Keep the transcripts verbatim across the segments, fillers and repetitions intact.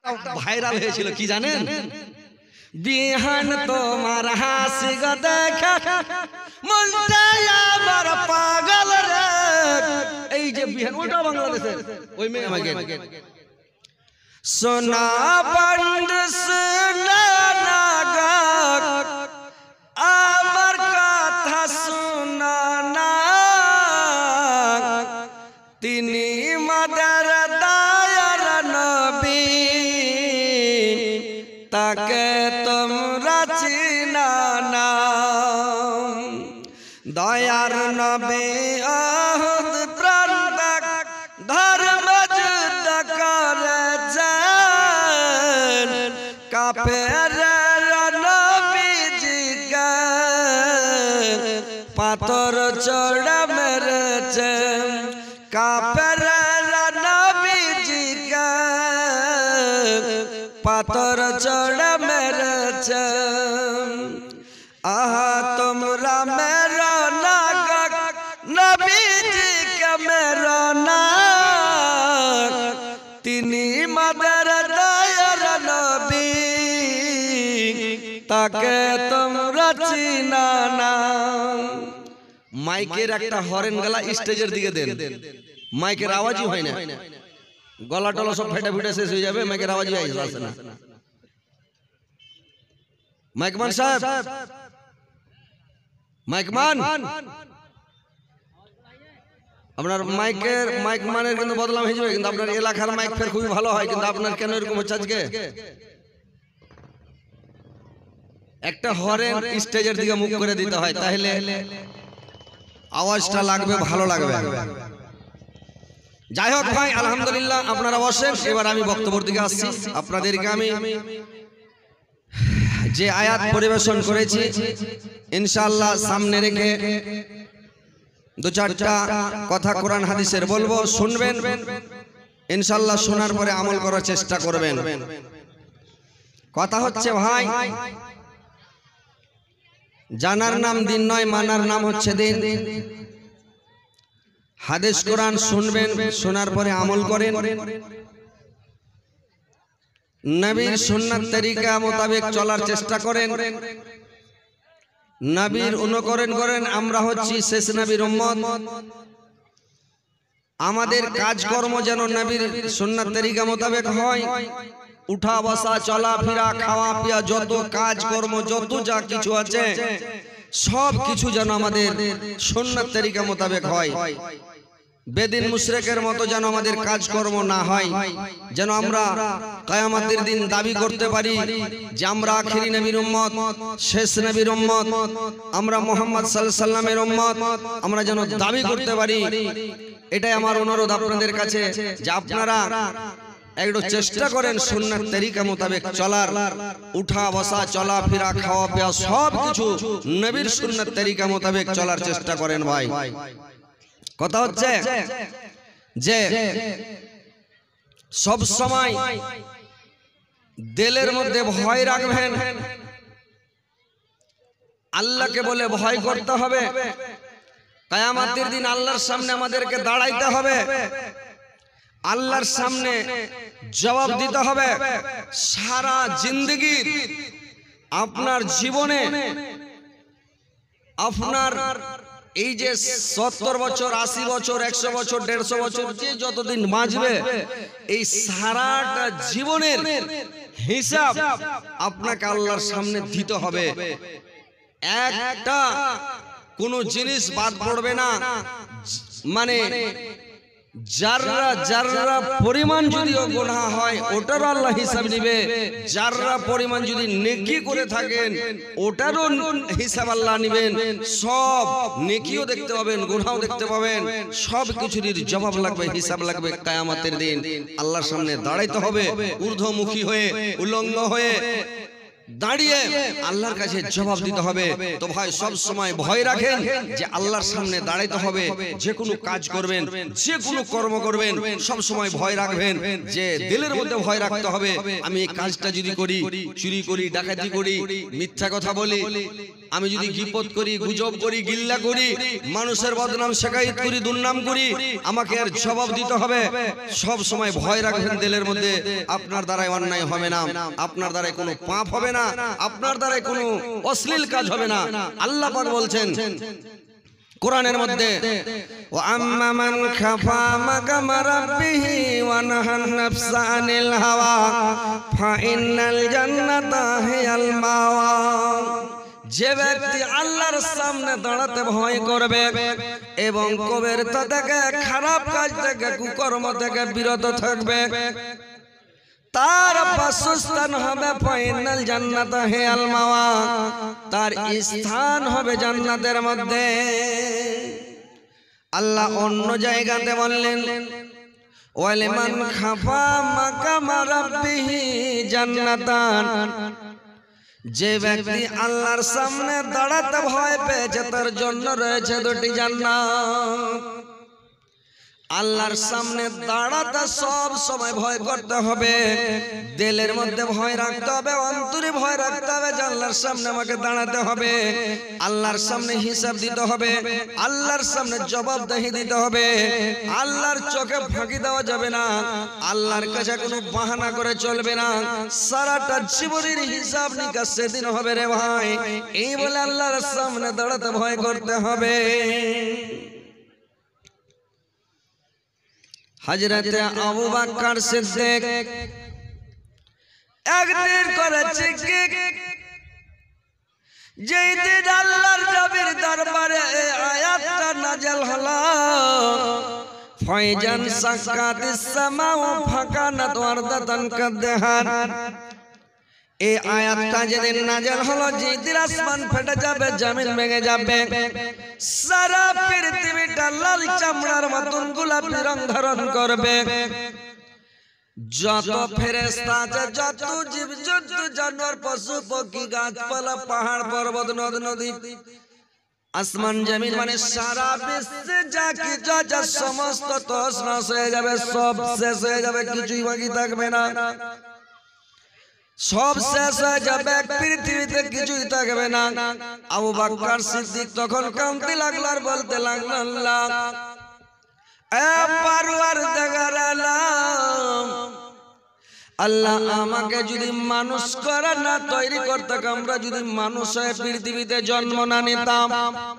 Viral হয়েছিল কি জানেন? বিহান তোমার হাসি গো দেখা মনটা আমার পাগল রে। এই যে বিহান, ওটা বাংলাদেশের ওই মেয়ে আমাকে সোনা বন্দ সোনা না আমার কথা শোনা না, তিনি মাদার দায়ার নবী, তাকে তোমরা চিনা না। দয়ার নবী আহত প্রাণ ধর্ম যুদ্ধ করেছেন, কাফের নবীজিকে পাথর চড়া মেরেছেন, কাফের নবীজিকে পাথর চড়া মেরেছেন। আহা তোমরা মেরো না নবীজিকে মেরো না, তিনি মাদার দায়ার নবী, তাকে তোমরা চিনা না। মাইকের একটা হরেন গলা স্টেজের দিকে দেন, মাইকের আওয়াজই হয় না, গলা টলা সব ফেটে ফেটে শেষ হয়ে যাবে, মাইকের আওয়াজই আসে না। মাইকমান সাহেব, মাইকমান আপনার মাইকের মাইক মানের কিন্তু বদলাম হয়ে যাবে, কিন্তু আপনার এলাকার মাইক ফের খুবই ভালো হয়, কিন্তু আপনার কেন এরকম হচ্ছে আজকে? একটা হরেন স্টেজের দিকে মুখ করে দিতে হয়, তাহলে আওয়াজটা লাগবে, ভালো লাগবে। যাই হোক ভাই, আলহামদুলিল্লাহ আপনারা বসেন। এবার আমি বক্তব্যের দিকে আসছি। আপনাদেরকে আমি যে আয়াত পরিবেশন করেছি ইনশাআল্লাহ সামনে রেখে দু চারটা কথা কোরআন হাদিসের বলবো, শুনবেন ইনশাআল্লাহ। শোনার পরে আমল করার চেষ্টা করবেন। কথা হচ্ছে ভাই, জানার নাম দিন নয়, মানার নাম হচ্ছে দিন। হাদিস কোরআন শুনবেন, শোনার পরে আমল করেন, নবীর সুন্নাত তরিকা মোতাবেক চলার চেষ্টা করেন, নবীর অনুকরণ করেন। আমরা হচ্ছি শেষ নবীর উম্মত। আমাদের কাজকর্ম যেন নবীর সুন্নাত তরিকা মোতাবেক হয়। উঠা বসা, চলা ফেরা, খাওয়া পিয়া, যত কাজকর্ম, যত যা কিছু আছে সব কিছু যেন আমাদের সুন্নাত তরিকা মোতাবেক হয়। বেদিন মুশরিকের মতো যেন আমাদের কাজকর্ম না হয়, যেন আমরা কিয়ামতের দিন দাবি করতে পারি যে আমরা আখিরি নবীর উম্মত, শেষ নবীর উম্মত, আমরা মুহাম্মদ সাল্লাল্লাহু আলাইহি সাল্লামের উম্মত, আমরা যেন দাবি করতে পারি। এটাই আমার অনুরোধ আপনাদের কাছে, যে আপনারা একটু চেষ্টা করেন সুন্নাত তরিকা মোতাবেক চলার। উঠা বসা, চলা ফেরা, খাওয়া পেয়া সব কিছু নবীর সুন্নাত তরিকা মোতাবেক চলার চেষ্টা করেন ভাই। কথা হচ্ছে যে সব সময় দিলের মধ্যে ভয় রাখবেন। আল্লাহকে বলে ভয় করতে হবে। কিয়ামতের দিন আল্লাহর সামনে আমাদেরকে দাঁড়াইতে হবে, আল্লাহর সামনে জবাব দিতে হবে। সারা জিন্দেগি আপনার জীবনে আপনার এই যে সত্তর বছর, আশি বছর, একশো বছর, দেড়শো বছর, যে যতদিন বাঁচবে, এই সারাটা জীবনের হিসাব আপনাকে আল্লাহর সামনে দিতে হবে। একটা কোন জিনিস বাদ পড়বে না। মানে যারা যারা পরিমাণ যদিও গুনাহ হয় ওটারও আল্লাহ হিসাব নেবে, যারা পরিমাণ যদি নেকি করে থাকেন ওটারও হিসাব আল্লাহ নেবেন। সব নেকিও দেখতে পাবেন, গুনাহও দেখতে পাবেন, সব কিছুর জবাব লাগবে, হিসাব লাগবে। কিয়ামতের দিন আল্লাহর সামনে দাঁড়াইতে হবে, ঊর্ধ্বমুখী হয়ে, উলঙ্গ হয়ে দাঁড়িয়ে আল্লাহর কাছে জবাব দিতে হবে। তো ভাই সব সময় ভয় রাখেন যে আল্লাহর সামনে দাঁড়াইতে হবে। যে কোনো কাজ করবেন, যে কোনো কর্ম করবেন, সব সময় ভয় রাখবেন, যে দিলের মধ্যে ভয় রাখতে হবে আমি এই কাজটা যদি করি, চুরি করি, ডাকাতি করি, মিথ্যা কথা বলি, আমি যদি গীপত করি, গুজব করি, গিল্লা করি, মানুষের বদনাম শেখায়ত করি, দুর্নাম করি, আমাকে এর জবাব দিতে হবে। সব সময় ভয় রাখবেন দিলের মধ্যে, আপনার দ্বারাই অন্যায় হবে না, আপনার দ্বারাই কোনো পাপ হবে না, আপনার দ্বারাই কোনো অশ্লীল কাজ হবে না। আল্লাহ পাক বলছেন কোরআনের মধ্যে, ওয়া আম্মা মান খাফা মাকাম রাব্বিহি ওয়া নাহান নাফসা আনিল হাওয়া ফা ইন্নাল জান্নাতা হিয়াল মাওয়া। যে ব্যক্তি আল্লাহর সামনে দাঁড়াতে ভয় করবে এবং কবিরতা থেকে, খারাপ কাজ থেকে, কুকর্ম থেকে বিরত থাকবে, তার বাসস্থান হবে ফাইনাল জান্নাত হিয়াল মাওয়া, তার স্থান হবে জান্নাতের মধ্যে। আল্লাহ অন্য জায়গাতে বললেন, ওয়ালিমান খাফা মাকাম রাব্বিহি জান্নাতান। যে ব্যক্তি আল্লাহর সামনে দাঁড়াতে ভয় পেয়েছে তার জন্য রয়েছে দুটি জান্নাত। আল্লাহর সামনে দাঁড়াতে সব সময় ভয় করতে হবে, দিলের মধ্যে ভয় রাখতে হবে, অন্তরে ভয় রাখতে হবে যে আল্লাহর সামনে আমাকে দাঁড়াতে হবে, আল্লাহর সামনে হিসাব দিতে হবে, আল্লাহর সামনে জবাবদিহি দিতে হবে, আল্লাহর চোখে ফাঁকি দেওয়া যাবে না, আল্লাহর কাছে কোনো বাহানা করে চলবে না, সারাটা জীবনের হিসাব নিকাশ সেদিন হবে রে ভাই। এই বলে আল্লাহর সামনে দাঁড়াতে ভয় করতে হবে। হযরতে আবু বকর সিদ্দিক একদিন করেছে কি, যেই দিন আল্লাহর নবীর দরবারে এই আয়াতটা নাযিল হলো, ফাইজান সাকাতিস সামাউ ফাকানাত ওয়ারদাতান কাদহান। এই আয়াতটা যেদিন নাযিল হলো, যেদিন আসমান ফেটে যাবে, জমিন ভেঙে যাবে, সারা পৃথিবীটা লাল চামড়ার মতন গোলাপি রং ধারণ করবে, যত ফেরেশতা আছে, যত জীবজন্তু, জানোয়ার, পশু পক্ষী, গাছপালা, পাহাড় পর্বত, নদ নদী, আসমান জমিন মানে সারা বিশ্বে যা কিছু আছে সমস্ত তছনছ হয়ে যাবে, সব শেষ হয়ে যাবে, কিছুই বাকি থাকবে না, সব শেষ হয়ে যাবে, পৃথিবীতে কিছুই থাকবে না। আবু বকর সিদ্দিক তখন কাঁদতে লাগলো আর বলতে লাগলো, আল্লাহ এ পরওয়ারদিগার আলম, আল্লাহ আমাকে যদি মানুষ করে না তৈরি করতে, আমরা যদি মানুষ হয়ে পৃথিবীতে জন্ম না নিতাম,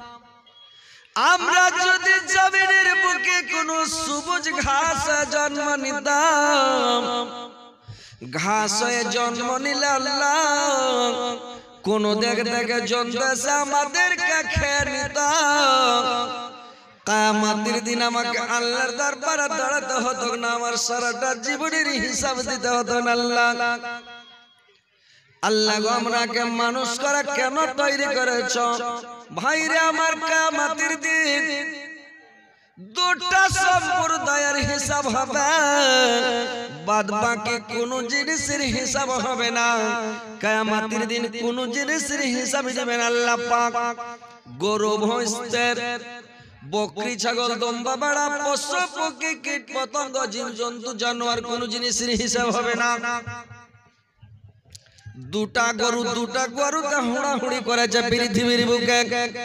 আমরা যদি জমিনের বুকে কোনো সবুজ ঘাসে জন্ম নিতাম, ঘাস হয়ে জন্ম নিলে আল্লাহ কোন দেখ দেখে জন্তু এসে আমাদেরকে খেয়ে নিতাম, কিয়ামতের দিন আমাকে আল্লাহর দরবারে দাঁড়াতে হতো না, আমার সারাটা জীবনের হিসাব দিতে হতো না। আল্লাহ আল্লাহ গো, আমরাকে মানুষ করে কেন তৈরি করেছো? ভাইরে আমার, কিয়ামতের দিন দুটা সম্প্রদায়ের হিসাব হবে, বাদ বাকি কোন জিনিসের হিসাব হবে না। কিয়ামতের দিন কোন জিনিসের হিসাব দিবেন আল্লাহ পাক। গরু, ভৈঁসের, বকরি, ছাগল, দম্বা, ভেড়া, পশু পক্ষী, কীট পতঙ্গ, জীবজন্তু, জানোয়ার, কোন জিনিসের হিসাব হবে না। দুটা গরু দুটা গরুতে হুড়াহুড়ি করেছে পৃথিবীর বুকে,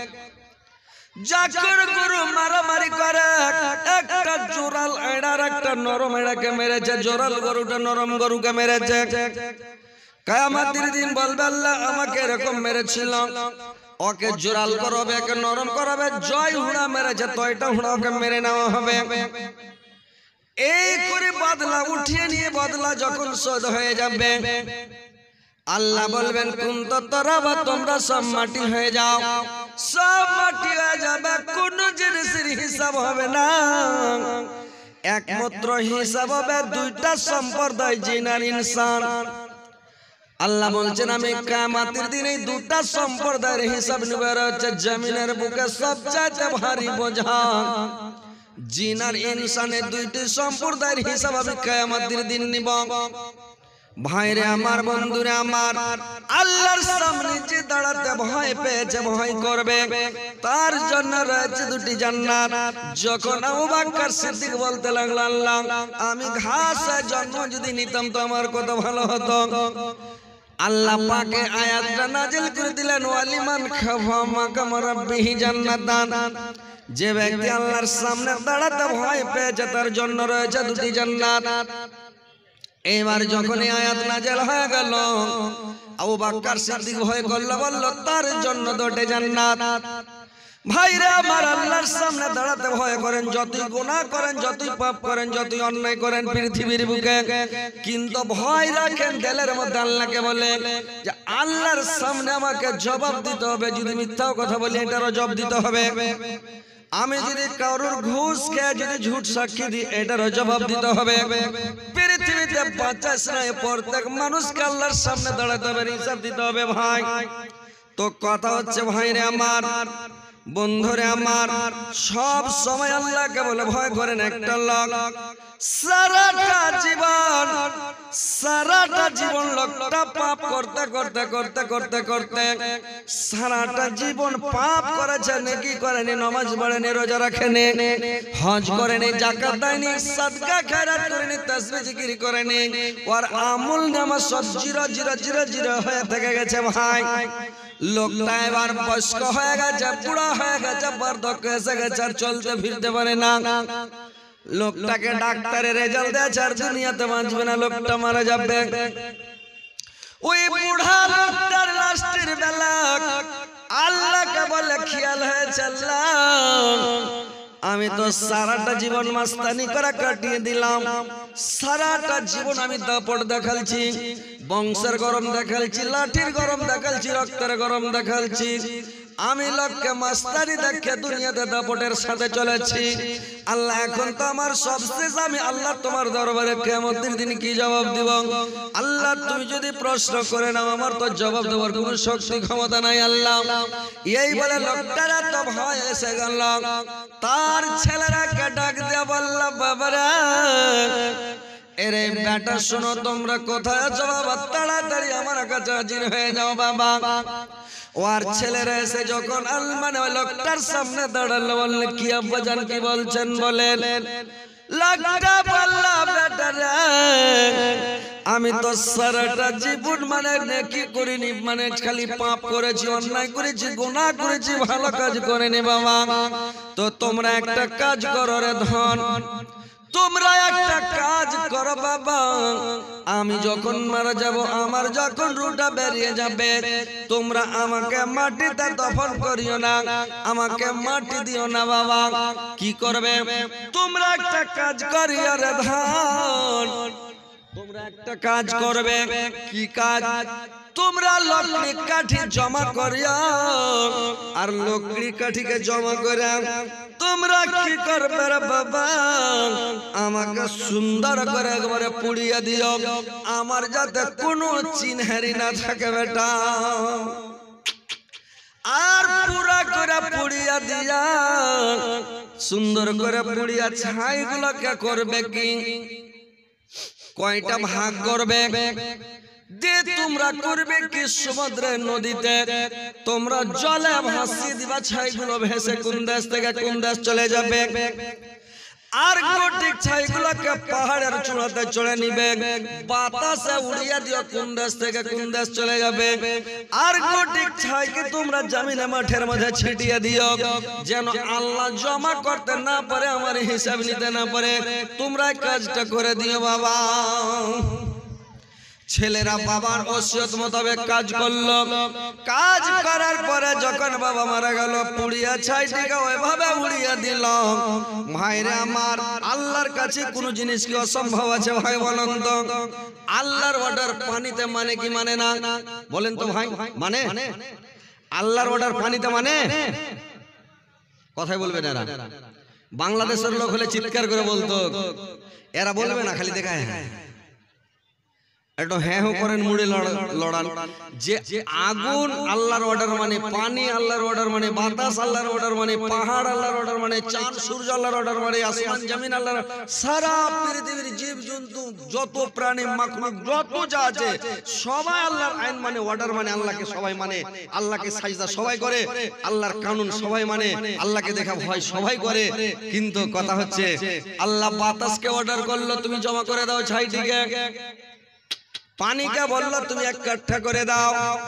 যাকর গরু মারামারি করে, একটা জোরাল এড়ার একটা নরম এড়াকে মেরেছে, জোরাল গরুটা নরম গরুকে মেরেছে। কিয়ামতের দিন বলবে আল্লাহ আমাকে এরকম মেরেছিল, ওকে জোরাল করাবে, একে নরম করাবে, জয় হুড়া মেরেছে তো এটা হুড়া ওকে মেরে নেওয়া হবে। এই করে বদলা উঠিয়ে নিয়ে বদলা যখন শোধ হয়ে যাবে, আল্লাহ বলবেন কুনতু তরাবা, তোমরা সব মাটি হয়ে যাও, সব মাটি হয়ে যাবে, কোন জিনিসের হিসাব হবে না। একমাত্র হিসাব হবে দুইটা সম্প্রদায়, জিন আর ইনসান। আল্লাহ বলছেন আমি কিয়ামতের দিন এই দুটা সম্প্রদায়ের হিসাব নেব। হচ্ছে জমিনের বুকে সবচেয়ে ভারী বোঝা, জিন আর ইনসানের দুইটি সম্প্রদায়ের হিসাব আমি কিয়ামতের দিন নিব। ভাইরে আমার, বন্ধুরে আমার, আল্লাহর সামনে যে দাঁড়াতে ভয় পেয়েছে, ভয় করবে, তার জন্য রয়েছে দুটি জান্নাত। যখন আবু বকর সিদ্দিক বলতে লাগলো, আল্লাহ আমি ঘাসে জন্ম যদি নিতাম তো আমার কত ভালো হতো, আল্লাহ পাকে আয়াতটা নাযিল করে দিলেন ওয়ালিমান খাফা মাকাম রাব্বিহি জান্নাতান যে ব্যক্তি আল্লাহর সামনে দাঁড়াতে ভয় পেয়েছে তার জন্য রয়েছে দুটি জান্নাত এবার যখন এই আয়াত নাযিল হয়ে গেল আবু বকর সিদ্দিক ভয় করল বলল তার জন্য দুটি জান্নাত ভাইরা আমার আল্লাহর সামনে দাঁড়াতে ভয় করেন যতই গুনাহ করেন যতই পাপ করেন যতই অন্যায় করেন পৃথিবীর বুকে কিন্তু ভয় রাখেন দিলের মধ্যে আল্লাহকে বলে যে আল্লাহর সামনে আমাকে জবাব দিতে হবে যদি মিথ্যা কথা বলি এটারও জবাব দিতে হবে আমি যদি কারোর ঘুষ খেয়ে যদি ঝুট সাক্ষী দিই এটারও জবাব দিতে হবে পৃথিবীতে বাঁচাস না প্রত্যেক মানুষকে আল্লাহর সামনে দাঁড়াতে হবে হিসাব দিতে হবে ভাই তো কথা হচ্ছে ভাইরে আমার বন্ধুরে আমার সব সময় আল্লাহকে বলে ভয় করেন একটা লোক সারাটা জীবন সারাটা জীবন লোকটা পাপ করতে করতে করতে করতে করতে সারাটা জীবন পাপ করেছে নেকি করেনি নামাজ পড়েনি রোজা রাখেনি হজ করেনি যাকাত দেয়নি সাদকা খয়রাত করেনি তাসবিহ জিকির করেনি আর আমল নামা সব জিরো জিরো জিরো জিরো হয়ে থেকে গেছে ভাই লোকটা এবার বয়স্ক হয়ে গেছে বুড়া হয়ে গেছে বার্ধক্য এসে গেছে আর চলতে ফিরতে পারে না লোকটাকে ডাক্তারের রেজাল্ট দিয়েছে আর দুনিয়াতে বাঁচবে না লোকটা মারা যাবে ওই বুড়া লোকটার লাস্টের বেলা আল্লাহকে বলে খেয়াল হয়েছে আল্লাহ আমি তো সারাটা জীবন মাস্তানি করে কাটিয়ে দিলাম সারাটা জীবন আমি দাপট দেখালছি বংশের গরম দেখালছি লাঠির গরম দেখালছি রক্তের গরম দেখালছি আমি লোককে মাস্তানি দেখে দুনিয়াতে দাপটের সাথে চলেছি আল্লাহ এখন তো আমার সব শেষ আমি আল্লাহ তোমার দরবারে কিয়ামতের দিন কি জবাব দিব আল্লাহ তুমি যদি প্রশ্ন করে নাও আমার তো জবাব দেওয়ার কোনো শক্তি ক্ষমতা নাই আল্লাহ এই বলে লোকটারা তো ভয় এসে গেল তার ছেলেরাকে ডাক দিয়ে বলল বাবারা এরে বেটা শোনো তোমরা কোথায় আছো বাবা তাড়াতাড়ি আমার কাছে হাজির হয়ে যাও বাবা ওর ছেলেরা এসে যখন আলমানে ওই লোকটার সামনে দাঁড়ালো বললেন কি আব্বাজান কি বলছেন বলেন লোকটা বলল বেটারা আমি তো সারাটা জীবন মানে নেকি করিনি মানে খালি পাপ করেছি অন্যায় করেছি গুনাহ করেছি ভালো কাজ করিনি বাবা তো তোমরা একটা কাজ করো রে ধন তোমরা একটা কাজ করো বাবা আমি যখন মারা যাব আমার যখন রুটা বেরিয়ে যাবে তোমরা আমাকে মাটিতে দফন করিও না আমাকে মাটি দিও না বাবা কি করবে তোমরা একটা কাজ করিও রে ধন তোমরা একটা কাজ করবে কি কাজ তোমরা লকড়ি কাঠি জমা করিও আর লকড়ি কাঠিকে জমা করে তোমরা কি করবে রে বাবা আমাকে সুন্দর করে একবারে পুড়িয়ে দিও আমার যাতে কোনো চিনহারি না থাকে বেটা আর পুরা করে পুড়িয়া দিয়া সুন্দর করে পুড়িয়া ছাইগুলোকে করবে কি কয়টা ভাগ করবে দে তোমরা করবে কি সমুদ্রের নদীতে তোমরা জলে ভাসিয়ে দিবা ছাইগুলো ভেসে কোন দেশ থেকে কোন দেশ চলে যাবে আর কোটি ছাইগুলোকে পাহাড়ের চূড়াতে চড়ে নিবে বাতাসে উড়িয়ে দিও কোন দেশ থেকে কোন দেশ চলে যাবে আর কোটি ছাইকে তোমরা জমিনে মাঠের মধ্যে ছিটিয়ে দিও যেন আল্লাহ জমা করতে না পারে আমার হিসাব নিতে না পারে তোমরা কাজটা করে দিও বাবা ছেলেরা বাবার ওসিয়ত মোতাবেক কাজ করলো কাজ করার পরে যখন বাবা মারা গেল পুড়িয়া ছাইটিকে ওইভাবে উড়িয়ে দিল ভাইরে আমার আল্লাহর কাছে কোনো জিনিস কি অসম্ভব আছে ভাই বলেন তো আল্লাহর অর্ডার পানিতে মানে কি মানে না বলেন তো ভাই মানে আল্লাহর অর্ডার পানিতে মানে কথাই বলবেন এরা বাংলাদেশের লোক হলে চিৎকার করে বলতো এরা বলবে না খালি দেখায় একটু হ্যাঁ হ্যাঁ করেন মুড়ে লড়ান যে আগুন আল্লাহর অর্ডার মানে পানি আল্লাহর অর্ডার মানে বাতাস আল্লাহর অর্ডার মানে পাহাড় আল্লাহর অর্ডার মানে চাঁদ সূর্য আল্লাহর অর্ডার মানে আসমান জমিন আল্লাহর সারা পৃথিবীর জীব জন্তু যত প্রাণী মাখলুক যত যা আছে সবাই আল্লাহর আইন মানে অর্ডার মানে আল্লাহকে সবাই মানে আল্লাহকে সাজদা সবাই করে আল্লাহর কানুন সবাই মানে আল্লাহকে দেখা ভয় সবাই করে কিন্তু কথা হচ্ছে আল্লাহ বাতাসকে অর্ডার করলো তুমি জমা করে দাও ছাইটিকে পানিকে বললো তুমি এক কাঠা করে দাও,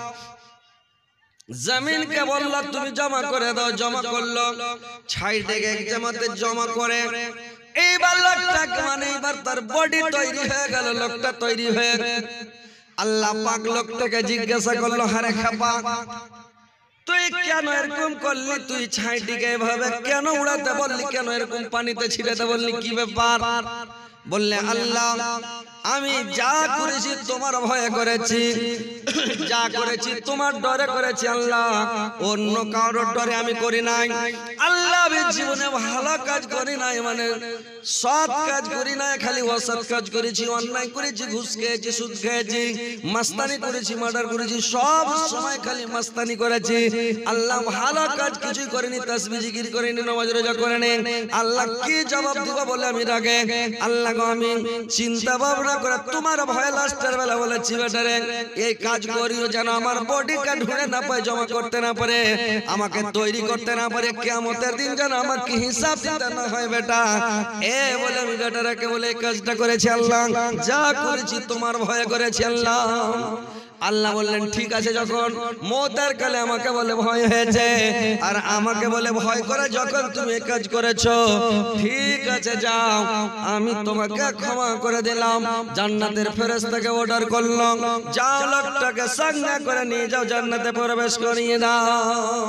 জমিনকে বললো তুমি জমা করে দাও, জমা করলো, ছাই থেকে এক জামাতে জমা করে এইবার লোকটাকে মানে এবার তার বডি তৈরি হয়ে গেল, লোকটা তৈরি হয়ে আল্লাহ পাক লোকটাকে জিজ্ঞাসা করলো, হারে খাপা তুই কেন এরকম করলি, তুই ছাইটিকে এভাবে কেন উড়াতে বললি, কেন এরকম পানিতে ছিটাতে বললি, কি ব্যাপার? বললে আল্লাহ আমি যা করেছি তোমার ভয়ে করেছি, যা করেছি তোমার ডরে করেছি আল্লাহ, অন্য কারোর ডরে আমি করি নাই আল্লাহ। আমি জীবনে ভালো কাজ করি নাই, মানে সৎ কাজ করি নাই, খালি অসৎ কাজ করেছি, অন্যায় করেছি, ঘুষ খেয়েছি, সুদ খেয়েছি, মাস্তানি করেছি, মার্ডার করেছি, সব সময় খালি মাস্তানি করেছি আল্লাহ, ভালো কাজ কিছুই করিনি, তাসবিহ জিকির করিনি, নামাজ রোজা করিনি। আল্লাহ কি জবাব দিব বলে আমি রাগে আল্লাহ গো আমি চিন্তা ভাবনা করে তোমার ভয় লাস্টের বেলা বলেছি বেটারে এই কাজ করিও যেন আমার বডিটা ঢুকে না পায়, জমা করতে না পারে, আমাকে তৈরি করতে না পারে, কিয়ামতের দিন যেন আমাকে হিসাব দিতে না হয় বেটা। এ বলে আমি বেটারাকে বলে এই কাজটা করেছি আল্লাহ, যা করেছি তোমার ভয়ে করেছি আল্লাহ। আল্লাহ বললেন ঠিক আছে, যখন মওতের কালে আমাকে বলে ভয় হয়েছে আর আমাকে বলে ভয় করে যখন তুমি এই কাজ করেছো, ঠিক আছে যাও আমি তোমাকে ক্ষমা করে দিলাম। জান্নাতের ফেরেশতাকে অর্ডার করলাম, যাও লোকটাকে সঙ্গে করে নিয়ে যাও, জান্নাতে প্রবেশ করিয়ে দাও।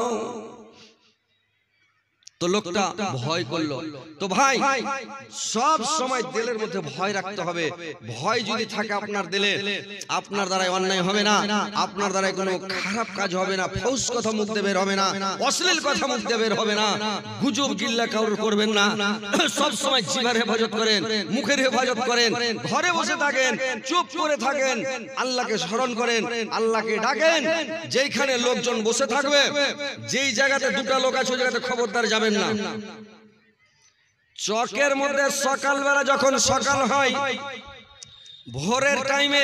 তো লোকটা ভয় করলো। তো ভাই সব সময় দিলের মধ্যে ভয় রাখতে হবে। ভয় যদি থাকে আপনার দিলে, আপনার দ্বারাই অন্যায় হবে না, আপনার দ্বারাই কোনো খারাপ কাজ হবে না, ফৌস কথা মুখ দিয়ে বের হবে না, অশ্লীল কথা মুখ দিয়ে বের হবে না, গুজব গিল্লা কাউর করবেন না। সব সময় জিহ্বার হেফাজত করেন, মুখের হেফাজত করেন, ঘরে বসে থাকেন, চুপ করে থাকেন, আল্লাহকে স্মরণ করেন, আল্লাহকে ডাকেন। যেইখানে লোকজন বসে থাকবে, যেই জায়গাতে দুটো লোক আছে ওই জায়গাতে খবরদার যাবেন না। চকের মধ্যে সকালবেলা যখন সকাল হয়, ভোরের টাইমে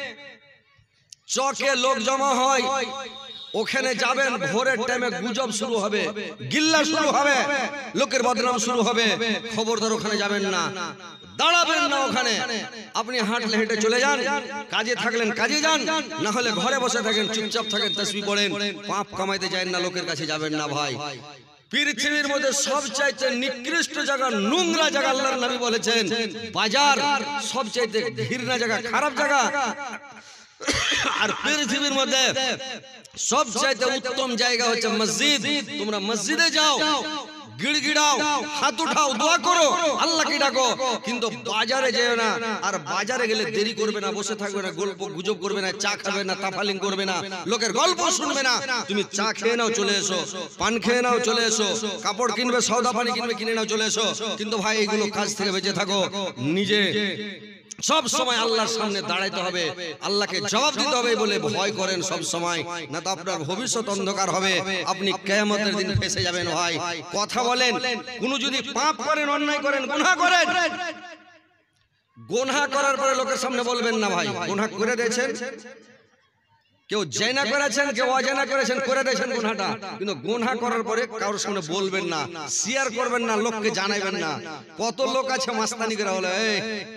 চকে লোক জমা হয়, ওখানে যাবেন, ভোরের টাইমে গুজব শুরু হবে, গিল্লা শুরু হবে, লোকের বদনাম শুরু হবে, খবরদার ওখানে যাবেন না, দাঁড়াবেন না ওখানে। আপনি হাঁটলে হেঁটে চলে যান, কাজে থাকলেন কাজে যান, না হলে ঘরে বসে থাকেন, চুপচাপ থাকেন, তাসবিহ পড়েন, পাপ কামাইতে যান না, লোকের কাছে যাবেন না। ভাই পৃথিবীর মধ্যে সবচাইতে নিকৃষ্ট জায়গা, নোংরা জায়গা আল্লাহর নবী বলেছেন বাজার, সবচাইতে ঘৃণা জায়গা, খারাপ জায়গা। আর পৃথিবীর মধ্যে সবচাইতে উত্তম জায়গা হচ্ছে মসজিদ। তোমরা মসজিদে যাও, গিড়গিড়াও, হাত উঠাও, দোয়া করো, আল্লাহকে ডাকো, কিন্তু বাজারে যেও না। আর বাজারে গেলে দেরি করবে না, বসে থাকবে না, গল্প গুজব করবে না, চা খাবে না, তাফালিং করবে না, লোকের গল্প শুনবে না। তুমি চা খেয়ে নাও, চলে এসো, পান খেয়ে নাও, চলে এসো, কাপড় কিনবে, সওদা পানি কিনবে, কিনে নাও, চলে এসো। কিন্তু ভাই এইগুলো কাজ থেকে বেঁচে থাকো। নিজে সব সময় আল্লাহর সামনে দাঁড়াইতে হবে, আল্লাহকে জবাব দিতে হবে বলে ভয় করেন সব সময়, না তো আপনার ভবিষ্যৎ অন্ধকার হবে, আপনি কিয়ামতের দিন ফেঁসে যাবেন। ভাই কথা বলেন, কোন যদি পাপ করেন, অন্যায় করেন, গুনাহ করেন, গুনাহ করার পরে লোকের সামনে বলবেন না ভাই গুনাহ করে দিয়েছেন। কেউ জেনা করেছেন, কেউ অজেনা করেছেন, করে দিয়েছেন গুনাহটা, কিন্তু গুনাহ করার পরে কারোর সামনে বলবেন না, শেয়ার করবেন না, লোককে জানাইবেন না। কত লোক আছে মাস্তানি করে বলে এই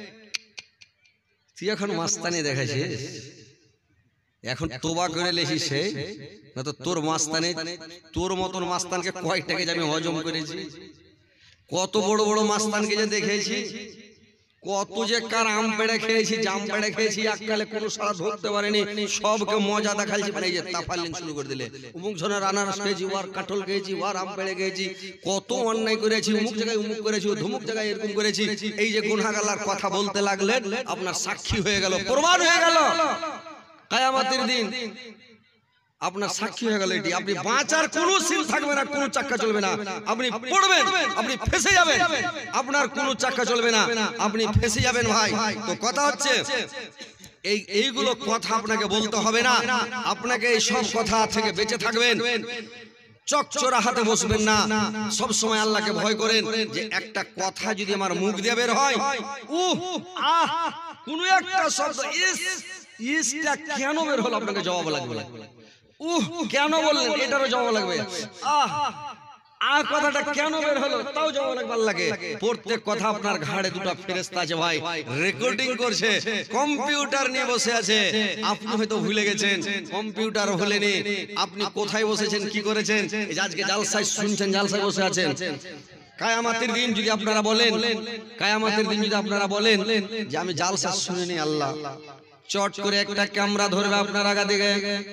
তুই এখন মাস্তানি দেখাইছিস, এখন তোবা করে লেছিস, সে না তো তোর মাস্তানি, তোর মতন মাস্তানকে কয়টাকে যে আমি হজম করেছি, কত বড় বড় মাস্তানকে যে দেখেছি, কত যে কার আম পেড়ে খেয়েছি, জাম পেড়ে খেয়েছি, এককালে কোনো সারা ধরতে পারেনি, সবকে মজা দেখাইছি। মানে এই যে তাফালিং শুরু করে দিলে, অমুক জনের আনারস খেয়েছি, ওয়ার কাঁঠাল খেয়েছি, ওয়ার আম পেড়ে খেয়েছি, কত অন্যায় করেছি, অমুক জায়গায় অমুক করেছি, ধুমুক জায়গায় এরকম করেছি। এই যে গুনাহগালার কথা বলতে লাগলেন, আপনার সাক্ষী হয়ে গেল, প্রমাণ হয়ে গেল, কিয়ামতের দিন আপনার সাক্ষী হয়ে গেল এটি। আপনি বাঁচার কোনো সিন থাকবে না, কোনো চাক্কা চলবে না, আপনি পড়বেন, আপনি ফেসে যাবেন, আপনার কোনো চাক্কা চলবে না, আপনি ফেসে যাবেন। ভাই তো কথা হচ্ছে এই এইগুলো কথা আপনাকে বলতে হবে না, আপনাকে এই সব কথা থেকে বেঁচে থাকবেন। চকচোরা হাতে বসবেন না, সব সময় আল্লাহকে ভয় করেন যে একটা কথা যদি আমার মুখ দিয়ে বের হয়, উহ আহ কোন একটা শব্দ ইস ইসটা কেন বের হলো, আপনাকে জবাব লাগবে। উহ কেন বললেন, এটারও জবাব লাগবে। আহ আ কথাটা কেন বের হলো তাও জবাব লাগবার লাগে। প্রত্যেক কথা আপনার ঘাড়ে দুটো ফেরেশতা আছে ভাই, রেকর্ডিং করছে, কম্পিউটার নিয়ে বসে আছে। আপনি হয়তো ভুলে গেছেন, কম্পিউটার ভুলেনি, আপনি কোথায় বসেছেন, কি করেছেন, এই যে আজকে জালসায় শুনছেন, জালসায় বসে আছেন। কিয়ামতের দিন যদি আপনারা বলেন, কিয়ামতের দিন যদি আপনারা বলেন যে আমি জালসা শুনিনি, আল্লাহ চট করে একটা ক্যামেরা ধরবে আপনার আগা দিকে,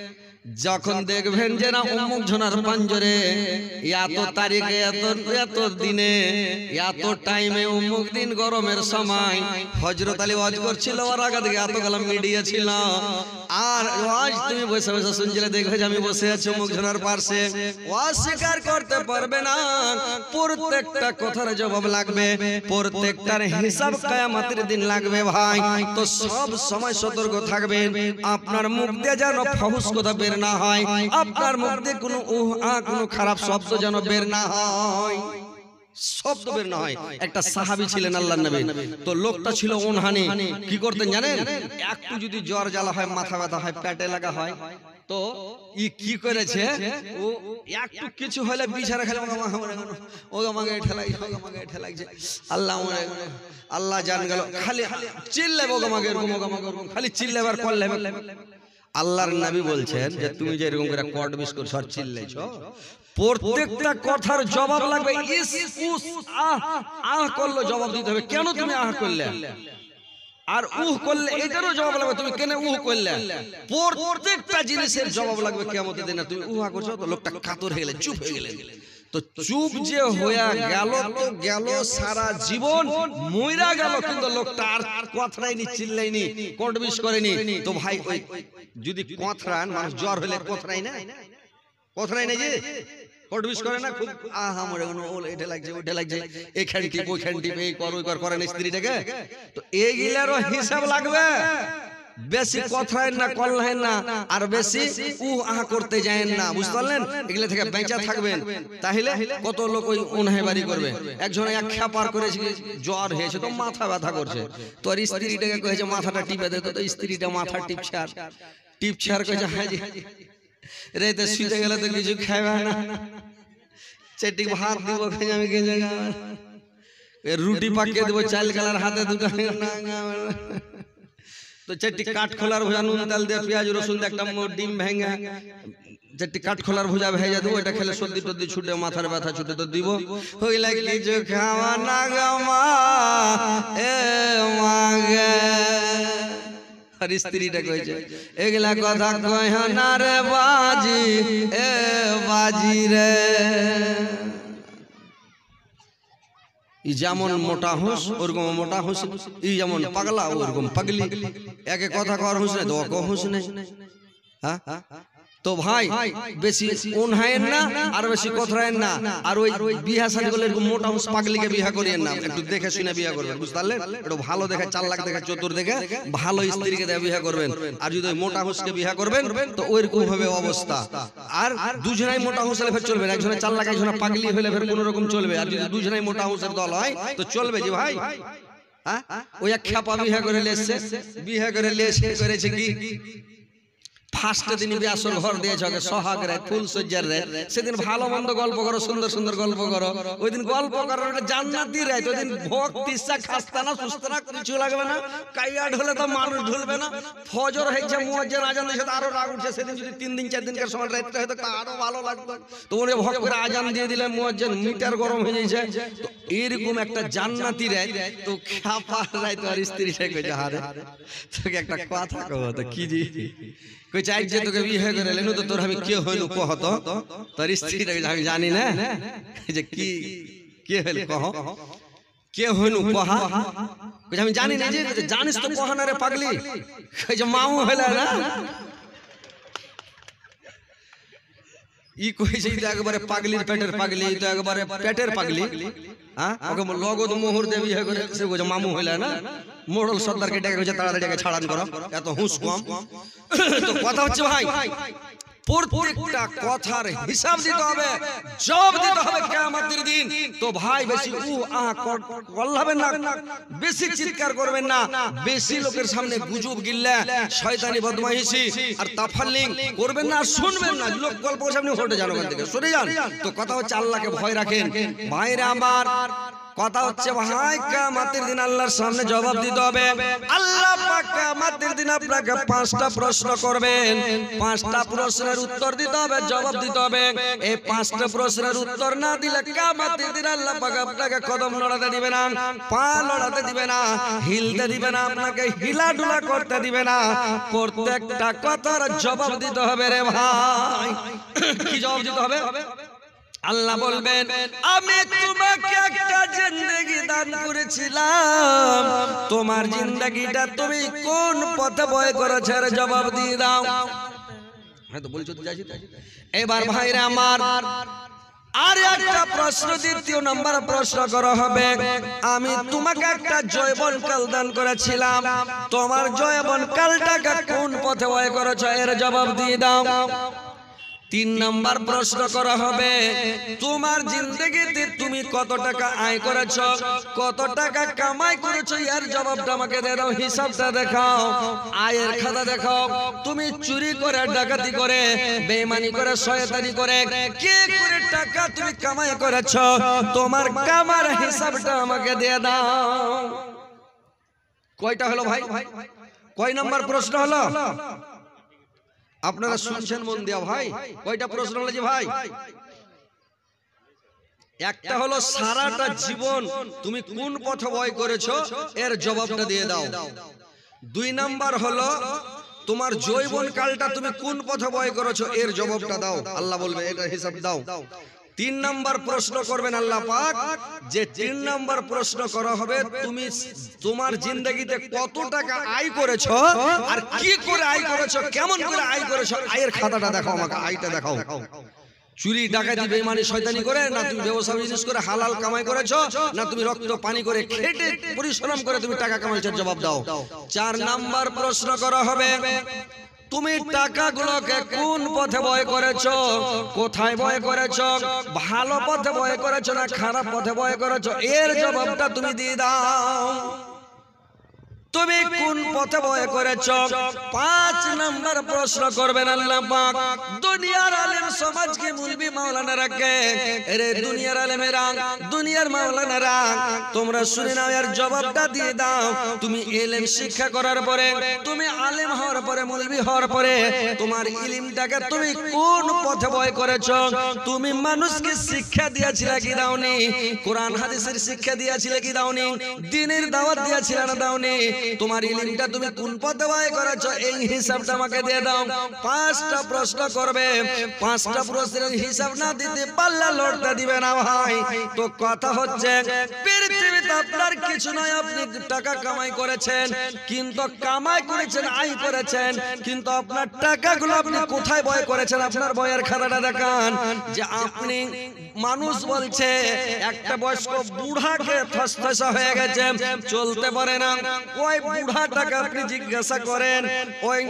যখন দেখবেন যে না অমুক জনার পাঞ্জরে এত তারিখে এত এত দিনে এত টাইমে অমুক দিন গরমের সময় হযরত আলী ওয়াজ করছিল, ওর আগা দিকে এত কালাম মিডিয়া ছিল, আর ওয়াজ তুমি বসে বসে শুনছিলে, দেখবে যে আমি বসে আছি অমুক জনার পাশে, ওয়াজ স্বীকার করতে পারবে না। প্রত্যেকটা কথার জবাব লাগবে, প্রত্যেকটার হিসাব কিয়ামতের দিন লাগবে ভাই। তো সব সময় সতর্ক থাকবেন, আপনার মুখ দিয়ে যেন ফাহুস কথা বের না হয়, আপনার মুখ দিয়ে কোনো উহ আ কোনো খারাপ শব্দ যেন বের না হয়, শব্দ বের না হয়। একটা সাহাবী ছিলেন আল্লাহর নবী, তো লোকটা ছিল উনহানি। কি করতেন জানেন? একটু যদি জ্বর জ্বালা হয়, মাথা ব্যথা হয়, পেটে লাগা হয়, তো ই কি করেছে, ও একটু কিছু হলে বিছানা খেলে ও আমাকে ঠেলাই, ও আমাকে ঠেলাইছে, আল্লাহ মরে গেল, আল্লাহ জান গেল, খালি চিল্লাবে, ও আমাকে এরকম, ও আমাকে এরকম, খালি চিল্লাবার করলে। আল্লাহর নবী বলছেন যে তুমি যে এরকম করে কট বিস করছো আর চিল্লাইছো, প্রত্যেকটা কথার জবাব লাগবে। ইস উস আহ আহ করলে জবাব দিতে হবে, কেন তুমি আহ করলে, আর উহ করলে এটারও জবাব লাগবে, তুমি কেন উহ করলে। প্রত্যেকটা জিনিসের জবাব লাগবে কিয়ামতের দিনে। তুমি উহা করছো তো লোকটা কাতর হয়ে গেলে, চুপ হয়ে গেলেন, তো চুপ যে হয়ে গেল তো গেল, সারা জীবন মইরা গেল, কিন্তু লোকটা আর কথাইনি, চিল্লাইনি, কটবিস করেনি। তো ভাই ওই যদি কথান মানুষ জ্বর হলে কথাই না, কথাই না, যে কটবিস করে না, খুব আহা মরে গেল, ওল এটা লাগছে, ওটা লাগছে, এইখান টিপ ওইখান টিপ, এই কর ওই কর করেন স্ত্রীটাকে, তো এইগুলারও হিসাব লাগবে। বেশি কথায় না, করলেন না, আর বেশি উহ আহা করতে যায়েন না, বুঝতে পারলেন? এগুলা থেকে বেঁচে থাকবেন, তাহলে কত লোক ওই উনহে বাড়ি করবে। একজন এক খেপার করেছে, জ্বর হয়েছে, তো মাথা ব্যথা করছে, তোর স্ত্রীটাকে কয়েছে মাথাটা টিপে দে, তো স্ত্রীটা মাথা টিপছে, আর টিপছে আর কয়েছে হাজি রেতে শুতে গেলে তো কিছু খাইবে না, চেটি ভাত দিব, আমি রুটি পাকিয়ে দেবো, চাল কালার হাতে দুটো, তো চারটি কাঠ খোলার ভুজা, নুন তেল দিয়ে পেঁয়াজ রসুন দিয়ে একটা ডিম ভেঙে চারটি কাঠ খোলার ভুজা ভেজে দেবো, এটা খেলে সর্দি টর্দি ছুটে, মাথার ব্যথা ছুটে, তো দিব। হইলে কিছু খাওয়া না গামা এ মাগে, আর স্ত্রীটা কইছে এগুলা কথা কইহ না রে বাজি, এ বাজি রে। ই যেমন মোটা হুঁস ওরকম মোটা হুঁস, ই যেমন পাগলা ওরকম পাগলি, একে কথা কর হুঁস নেই তো অক হুঁস নেই। হ্যাঁ, তো ভাই বেশি উনহায়েন না, আর বেশি কথায়েন না, আর ওই বিয়া শাদী করলে এরকম মোটা হুঁস পাগলিকে বিয়া করিয়েন না, একটু দেখে শুনে বিয়া করবেন, বুঝতে পারলেন? একটু ভালো দেখে, চার লাখ দেখে, চতুর দেখে ভালো স্ত্রীকে দেখে বিয়া করবেন। আর যদি ওই মোটা হুঁসকে বিয়া করবেন তো ওইরকম হবে অবস্থা। আর দুজনাই মোটা হুঁস হলে ফের চলবে না, একজনের চার লাখ একজনের পাগলি হলে ফের কোন রকম চলবে। আর যদি দুজনাই মোটা হুঁসের দল হয় তো চলবে যে ভাই। হ্যাঁ, ওই এক খেপা বিয়া করে লেসছে, বিয়া করে লেসে করেছে কি, ফার্স্ট দিন বিয়াসর ঘর দিয়েছে, সোহাগ রাত, ফুল সজ্জার রাত, সেদিন ভালো মন্দ গল্প করো, সুন্দর সুন্দর গল্প করো, ওই দিন গল্প করার একটা জান্নাতি রাত, ওই দিন ভোগ তিসা খাস্তা না, সুস্থ না, কিছু লাগবে না, কাইয়া ঢলে তো মানুষ ঢুলবে না, ফজর হয়েছে, মুয়াজ্জিন আজান দিয়েছে, আরো রাগ উঠছে। সেদিন যদি তিন দিন চার দিনকার সময় রাতটা হয়তো আরো ভালো লাগতো, তো উনি ভোগ করে আজান দিয়ে দিলেন, মুয়াজ্জিন মিটার গরম হয়ে যাইছে, তো এরকম একটা জান্নাতি রাত। তো খাপা রাত আর স্ত্রী থেকে কইছে, আরে তোকে একটা কথা কব, তো কি জি কই চাই যে তোকে বিয়ে করে লেনু, তো তোর আমি কে হইলু কহ, তো তোর স্ত্রীটাকে আমি জানি না যে কি কে হইল, কহ কে হইলু কহা, কই আমি জানি না। যে জানিস তো কহ না রে পাগলি, কই যে মামু হইলা না, ই কইছে তো একবারে পাগলির পেটের পাগলি, তো একবারে পেটের পাগলি। হ্যাঁ, ওকে লগদ মোহর দেবী হয়ে করে সে কইছে মামু হইলা না, মোড়ল সর্দারকে ডেকে কইছে তাড়াতাড়ি ছাড়ান করো, এত হুঁশ কম। তো কথা হচ্ছে ভাই, প্রত্যেকটা কথার হিসাব দিতে হবে, জবাব দিতে হবে কিয়ামতের দিন। তো ভাই বেশি উ আ করলাবেন না, বেশি চিৎকার করবেন না, বেশি লোকের সামনে গুজব গিল্লা শয়তানি বদমাইশি আর তাফাল্লিং করবেন না, শুনবেন না। লোক গল্প সামনে হটে যান, ওখান থেকে সরে যান। তো কথা হচ্ছে আল্লাহকে ভয় রাখেন ভাইরা আমার। কথা হচ্ছে ভাই কিয়ামতের দিন আল্লাহর সামনে জবাব দিতে হবে। আল্লাহ পাক কিয়ামতের দিন আপনাকে পাঁচটা প্রশ্ন করবেন, পাঁচটা প্রশ্নের উত্তর দিতে হবে, জবাব দিতে হবে। এই পাঁচটা প্রশ্নের উত্তর না দিলে কিয়ামতের দিন আল্লাহ পাক আপনাকে কদম নড়াতে দিবে না, পা লড়াতে দিবে না, হিলতে দিবে না, আপনাকে হিলাডুলা করতে দিবে না। প্রত্যেকটা কথার জবাব দিতে হবে রে ভাই। কি জবাব দিতে হবে? আল্লাহ বলবেন আমি তোমাকে একটা জিন্দেগি দান করেছিলাম, তোমার জিন্দেগিটা তুমি কোন পথে বয় করেছো এর জবাব দিয়ে দাও। হ্যাঁ তো বলছো তো যাইছি। এবার ভাইরা আমার আর একটা প্রশ্ন, দ্বিতীয় নম্বর প্রশ্ন করা হবে আমি তোমাকে একটা যৌবন কাল দান করেছিলাম, তোমার যৌবন কালটাকে কোন পথে বয় করেছো এর জবাব দিয়ে দাও। তিন নাম্বার প্রশ্ন করা হবে তোমার জিন্দেগিতে তুমি কত টাকা আয় করেছো, কত টাকা কামাই করেছো এর জবাবটা আমাকে দিয়ে দাও, হিসাবটা দেখাও, আয়ের খাতা দেখাও। তুমি চুরি করে, ডাকাতি করে, বেঈমানি করে, শয়তানি করে কে করে টাকা তুমি কামাই করেছো, তোমার কামার হিসাবটা আমাকে দিয়ে দাও। কয়টা হলো ভাই? কয় নাম্বার প্রশ্ন হলো? আপনারা শুনছেন মন দিয়া ভাই? কয়টা প্রশ্ন হলো যে ভাই? একটা হলো সারাটা জীবন তুমি কোন পথে বয় করেছো এর জবাবটা দিয়ে দাও। দুই নাম্বার হলো তোমার যৌবন কালটা তুমি কোন পথে বয় করেছো এর জবাবটা দাও, আল্লাহ বলবে এটা হিসাব দাও। তিন নাম্বার প্রশ্ন করবেন আল্লাহ পাক, যে তিন নাম্বার প্রশ্ন করা হবে তুমি তোমার জিন্দেগিতে কত টাকা আয় করেছো আর কি করে আয় করেছো, কেমন করে আয় করেছো, আয়ের খাতাটা দেখাও আমাকে, আয়টা দেখাও। চুরি, ডাকাতি, বেঈমানি, শয়তানি করে না তুমি ব্যবসা বিজনেস করে হালাল কামাই করেছো, না তুমি রক্ত পানি করে খেটে পরিশ্রম করে তুমি টাকা কামাইছো, জবাব দাও। চার নাম্বার প্রশ্ন করা হবে তুমি টাকাগুলোকে কোন পথে বয় করেছো, কোথায় বয় করেছো, ভালো পথে বয় করেছো না খারাপ পথে বয় করেছো এর জবাবটা তুমি দিয়ে দাও। তুমি কোন পথে বয় করেছো। পাঁচ নাম্বার প্রশ্ন করবেন আল্লাহ পাক দুনিয়ার আলেম সমাজকে মুলবি মাওলানারা কে, আরে দুনিয়ার আলেমেরা, দুনিয়ার মাওলানারা তোমরা শুনে নাও এর জবাবটা দিয়ে দাও। তুমি ইলম শিক্ষা করার পরে, তুমি আলেম হওয়ার পরে, মুলবি হওয়ার পরে তোমার ইলমটাকে তুমি কোন পথে বয় করেছো। তুমি মানুষকে শিক্ষা দিয়েছিলে কি দাওনি, কোরআন হাদিসের শিক্ষা দিয়েছিলে কি দাওনি, দ্বীনের দাওয়াত দিয়েছিলে না দাওনি, তোমার ইলমটা তুমি কোন পথে বয় করেছো এই হিসাবটা আমাকে দিয়ে দাও। পাঁচটা প্রশ্ন করবে, পাঁচটা প্রশ্নের হিসাব না দিতে পারলে লড়তে দিবে না ভাই। তো কথা হচ্ছে পৃথিবীতে আপনার কিছু নয়, আপনি টাকা কামাই করেছেন, কিন্তু কামাই করেছেন, আয় করেছেন, কিন্তু আপনার টাকাগুলো আপনি কোথায় বয় করেছেন আপনার বয়ের খাতাটা দেখান। যে আপনি মানুষ বলছে একটা বয়স্ক বুড়াকে ফসফসা হয়ে গেছে, চলতে পারে না, ওই বুড়াটাকে আপনি জিজ্ঞাসা করেন, ওই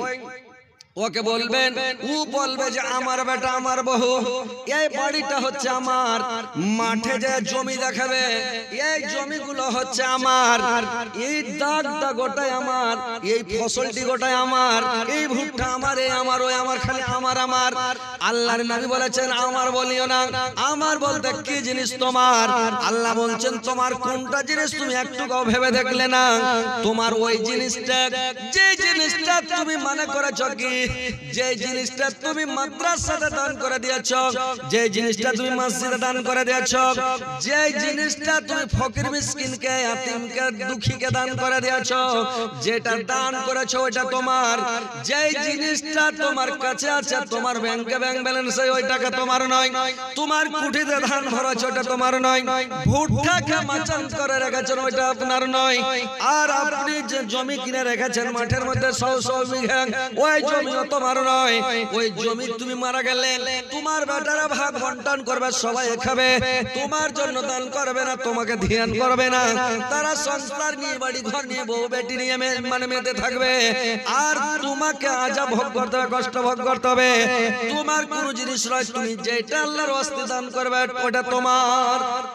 ওকে বলবেন, ও বলবে যে আমার বেটা, আমার বহু, এই বাড়িটা হচ্ছে আমার, মাঠে যে জমি দেখাবে এই জমিগুলো হচ্ছে আমার, এই দাগ দাগ গোটাই আমার, এই ফসলটি গোটাই আমার, এই ভুট্টা আমার, এই আমার, ওই আমার, খালি আমার আমার। আল্লাহর নবী বলেছেন আমার বলিও না, আমার বলতে কি জিনিস তোমার। আল্লাহ বলছেন তোমার কোনটা জিনিস তুমি একটুও ভেবে দেখলে না। তোমার ওই জিনিসটা, যে জিনিসটা তুমি মনে করেছো কি, যে জিনিসটা তুমি মাদ্রাসাতে দান করে দিয়েছো, যে জিনিসটা তুমি মসজিদে দান করে দিয়েছো, যে জিনিসটা তুমি ফকির মিসকিনকে, ইয়াতিমকে, দুঃখীকে দান করে দিয়েছো, যেটা দান করেছো ওটা তোমার। যে জিনিসটা তোমার কাছে আছে, তোমার ব্যাংকে ব্যাংক ব্যালেন্সে, ওই টাকা তোমার নয়। তোমার কুঠিতে ধান ভরেছো ওটা তোমার নয়। ভুট্টাকে মাচান করে রেখেছেন ওইটা আপনার নয়। আর আপনি যে জমি কিনে রেখেছেন, মাঠের মধ্যে সৌ সৌ বিঘা, ওই জমিও তোমার নয়। ওই জমি তুমি মারা গেলে তোমার বেটারা ভাগ বন্টন করবে, সবাই খাবে, তোমার জন্য দান করবে না, তোমাকে ধ্যান করবে না। তারা সংসার নিয়ে, বাড়ি ঘর নিয়ে, বউ বেটি নিয়ে মানে মেতে থাকবে, আর তোমাকে আজা ভোগ করতে হবে, কষ্ট ভোগ করতে হবে। তোমার কোন জিনিস নয়, তুমি যেটা আল্লাহর ওয়াস্তে দান করবে ওটা তোমার।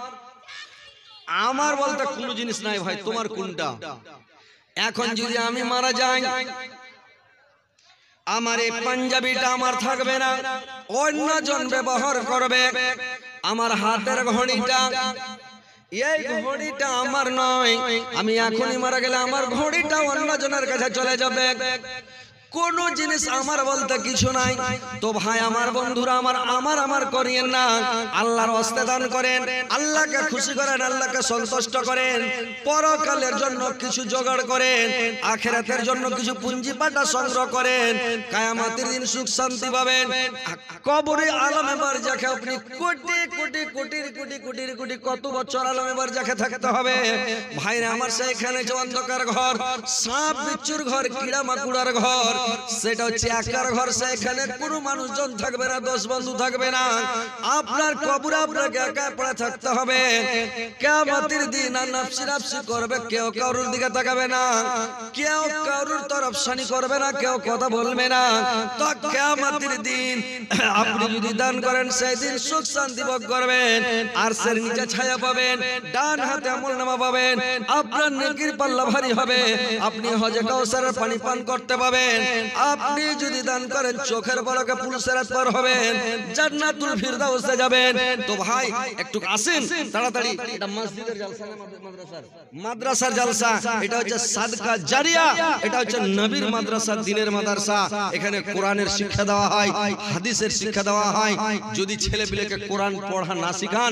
আমার বলতে কোন জিনিস নাই ভাই, তোমার কোনটা? এখন যদি আমি মারা যাই, আমার এই পাঞ্জাবিটা আমার থাকবে না, অন্যজন ব্যবহার করবে। আমার হাতের ঘড়িটা, এই ঘড়িটা আমার নয়। আমি এখনই মারা গেলে আমার ঘড়িটা অন্যজনের কাছে চলে যাবে। কোন জিনিস আমার বলতে কিছু নাই। তো ভাই আমার বন্ধুরা, আমার আমার আমার করিয়েন না, আল্লাহর ওয়াস্তে দান করেন, আল্লাহকে খুশি করেন, আল্লাহকে সন্তুষ্ট করেন, পরকালের জন্য কিছু জোগাড় করেন, আখিরাতের জন্য কিছু পুঁজি পাটা সংগ্রহ করেন। কিয়ামতের দিন সুখ শান্তি পাবেন। কবরে আলমে বারজাখে আপনি কোটি কোটি কোটির কোটি কোটির কোটি কত বছর আলমে বারজাখে থাকতে হবে। ভাইরা আমার, সেইখানে যে অন্ধকার ঘর, সাপ বিচ্ছুর ঘর, কিড়া মাকুড়ার ঘর, সেটা হচ্ছে একার ঘর। সেখানে কোনো মানুষজন থাকবে না, দশ বন্ধু থাকবে না। আপনার কবরে আপনাকে একা পড়ে থাকতে হবে। কিয়ামতের দিন আর নাফসি নাফসি করবে, কেউ কারোর দিকে তাকাবে না, কেউ কারোর তরফসানি করবে না, কেউ কথা বলবে না। তো কিয়ামতের দিন আপনি যদি দান করেন, সেই দিন সুখ শান্তি ভোগ করবেন, আর সের নিচে ছায়া পাবেন, ডান হাতে আমলনামা পাবেন, আপনার নেকির পাল্লা ভারী হবে। আপনি হজে কাউসারের পানি পান করতে পাবেন। আপনি যদি দান করেন, চোখের পলকে পুলসিরাত পার হবেন, জান্নাতুল ফিরদাউসে যাবেন। তো ভাই একটু আসেন তাড়াতাড়ি। এটা মসজিদের জলসা না মাদ্রাসার? মাদ্রাসার জলসা। এটা হচ্ছে সাদকা জারিয়া, এটা হচ্ছে নবীর মাদ্রাসা, দ্বীনের মাদ্রাসা। এখানে কোরআনের শিক্ষা দেওয়া হয়, হাদিসের শিক্ষা দেওয়া হয়। যদি ছেলে পেলেকে কোরআন পড়া না শিখান,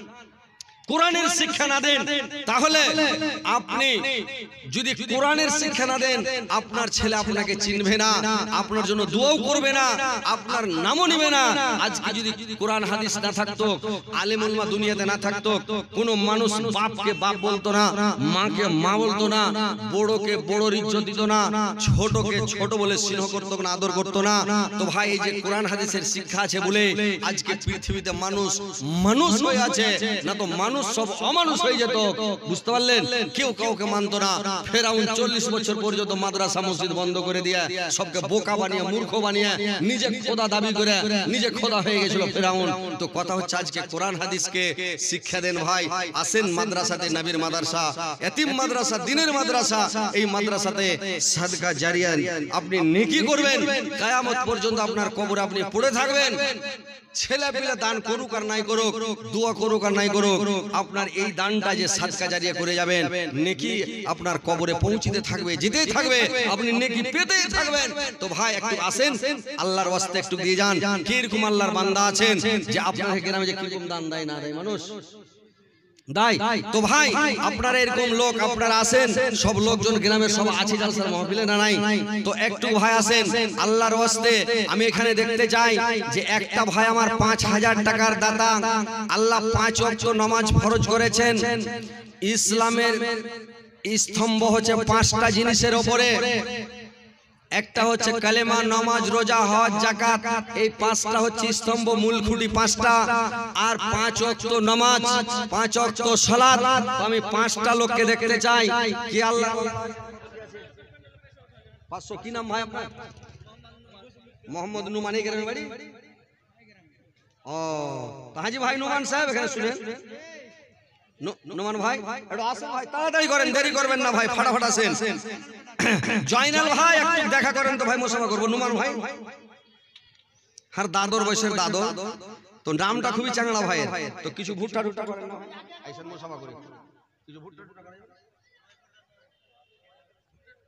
কোরআনের শিক্ষা না দেন, তাহলে আপনি যদি কোরআনের শিক্ষা না দেন, আপনার ছেলে আপনাকে চিনবে না, আপনার জন্য দোয়াও করবে না, আপনার নামও নেবে না। আজকে যদি কোরআন হাদিস না থাকতো, আলেম উলামা দুনিয়াতে না থাকতো, কোনো মানুষ বাপকে বাপ বলতো না, মাকে মা বলতো না, বড়কে বড়র ইজ্জত দিত না, ছোটকে ছোট বলে স্নেহ করতো না, আদর করতো না। তো ভাই এই যে কোরআন হাদিসের শিক্ষা আছে বলে আজকে পৃথিবীতে মানুষ মানুষ হয়ে আছে, না তো মানুষ সব অমানুষ হয়ে যেত। বুঝতে পারলেন? কেউ কাউকে মানতো না। ফেরাউন চল্লিশ বছর পর্যন্ত মাদ্রাসা মসজিদ বন্ধ করে দিয়ে সবকে বোকা বানিয়ে, মূর্খ বানিয়ে, নিজে খোদা দাবি করে নিজে খোদা হয়ে গেছিল ফেরাউন। তো কথা হচ্ছে আজকে কোরআন হাদিসকে শিক্ষা দেন ভাই। আসেন মাদ্রাসাতে, নবীর মাদ্রাসা, এতিম মাদ্রাসা, দ্বীনের মাদ্রাসা, এই মাদ্রাসাতে সাদকা জারিয়া আপনি নেকি করবেন, কিয়ামত পর্যন্ত আপনার কবরে আপনি পড়ে থাকবেন। ছেলে পেলে দান করুক আর নাই করুক, দোয়া করুক আর নাই করুক, আপনার এই দানটা যে সাদকা জারিয়া করে যাবেন, নেকি আপনার কবরে পৌঁছিতে থাকবে, যেতেই থাকবে, আপনি নেকি পেতেই থাকবেন। তো ভাই একটু আসেন, আল্লাহর ওয়াস্তে একটু দিয়ে যান। কিরকম আল্লাহর বান্দা আছেন যে আপনার গ্রামে যে কিরকম দান দেয় না দেয় মানুষ দাই। তো ভাই আপনারা এরকম লোক আপনারা আসেন, সব লোকজন গ্রামের সব আছে জালসার মাহফিলে না নাই? তো একটু ভাই আসেন আল্লাহর ওয়াস্তে। আমি এখানে দেখতে চাই যে একটা ভাই আমার পাঁচ হাজার টাকার দাতা। আল্লাহ পাঁচ ওয়াক্ত নামাজ ফরজ করেছেন। ইসলামের স্তম্ভ হচ্ছে পাঁচটা জিনিসের উপরে। একটা হচ্ছে কালেমা, নামাজ, রোজা, হজ, যাকাত। এই পাঁচটা হচ্ছে স্তম্ভ, মূল খুঁটি পাঁচটা। আর পাঁচ ওয়াক্ত নামাজ, পাঁচ ওয়াক্ত সালাত। আমি পাঁচটা লোককে দেখতে চাই। কি আল্লাহ পাঁচশো কি নাম ভাই আপনার? মোহাম্মদ নুমান। এই গ্রামের বাড়ি? ও হাজি ভাই নুমান সাহেব এখানে শুনেন। নুমান ভাই একটু আসেন ভাই, তাড়াতাড়ি করেন, দেরি করবেন না ভাই, ফাটাফাট আসেন। জয়নাল ভাই একটু দেখা করেন তো ভাই, মোসাফা করবো। নুমান ভাই আর দাদর বয়সের দাদর, তো নামটা খুবই চাংলা ভাইয়ের। তো কিছু ভুট্টা টুট্টা করেন না ভাই, আইসেন মোসাফা করে কিছু ভুট্টা টুট্টা করেন।